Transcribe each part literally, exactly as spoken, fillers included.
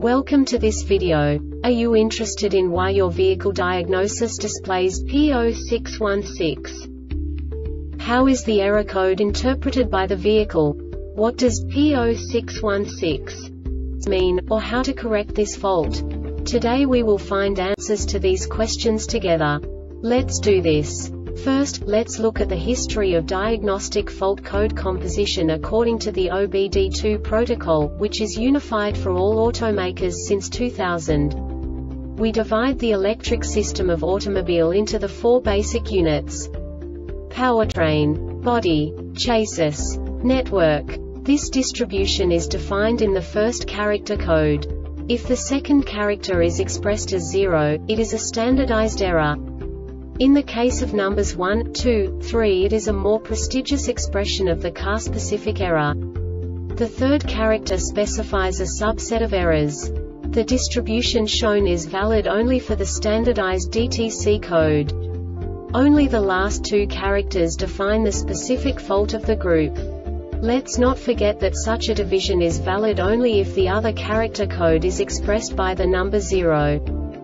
Welcome to this video. Are you interested in why your vehicle diagnosis displays P zero six one six? How is the error code interpreted by the vehicle? What does P zero six one six mean, or how to correct this fault? Today we will find answers to these questions together. Let's do this. First, let's look at the history of diagnostic fault code composition according to the O B D two protocol, which is unified for all automakers since two thousand. We divide the electric system of automobile into the four basic units: powertrain, body, chassis, network. This distribution is defined in the first character code. If the second character is expressed as zero, it is a standardized error. In the case of numbers one, two, three, it is a more prestigious expression of the car-specific error. The third character specifies a subset of errors. The distribution shown is valid only for the standardized D T C code. Only the last two characters define the specific fault of the group. Let's not forget that such a division is valid only if the other character code is expressed by the number zero.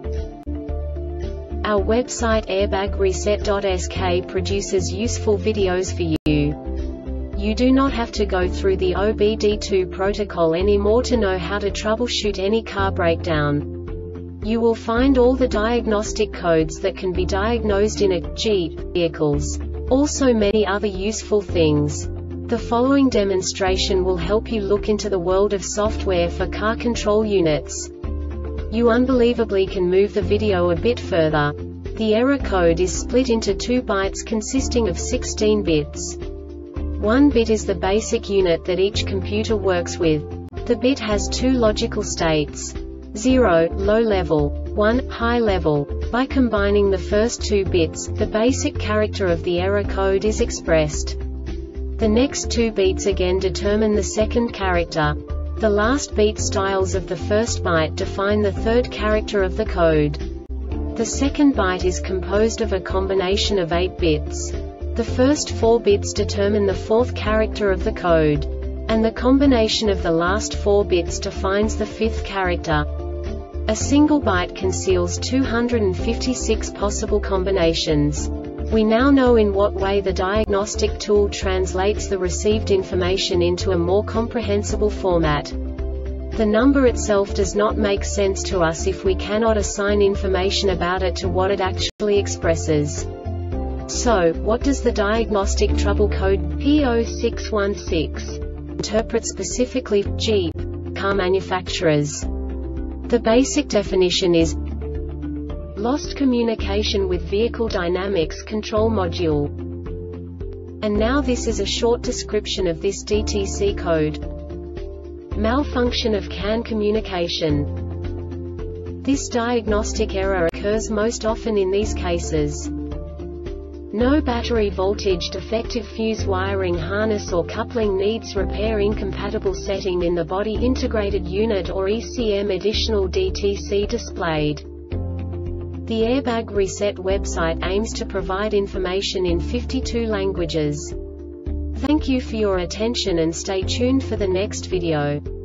Our website airbag reset dot S K produces useful videos for you. You do not have to go through the O B D two protocol anymore to know how to troubleshoot any car breakdown. You will find all the diagnostic codes that can be diagnosed in a Jeep vehicles. Also many other useful things. The following demonstration will help you look into the world of software for car control units. You unbelievably can move the video a bit further. The error code is split into two bytes consisting of sixteen bits. One bit is the basic unit that each computer works with. The bit has two logical states: zero, low level, one, high level. By combining the first two bits, the basic character of the error code is expressed. The next two beats again determine the second character. The last beat styles of the first byte define the third character of the code. The second byte is composed of a combination of eight bits. The first four bits determine the fourth character of the code. And the combination of the last four bits defines the fifth character. A single byte conceals two hundred fifty-six possible combinations. We now know in what way the diagnostic tool translates the received information into a more comprehensible format. The number itself does not make sense to us if we cannot assign information about it to what it actually expresses. So, what does the diagnostic trouble code P zero six one six interpret specifically for Jeep car manufacturers? The basic definition is lost communication with vehicle dynamics control module. And now this is a short description of this D T C code. Malfunction of C A N communication. This diagnostic error occurs most often in these cases: no battery voltage, defective fuse wiring harness or coupling, needs repair, incompatible setting in the body integrated unit or E C M, additional D T C displayed. The Airbag Reset website aims to provide information in fifty-two languages. Thank you for your attention and stay tuned for the next video.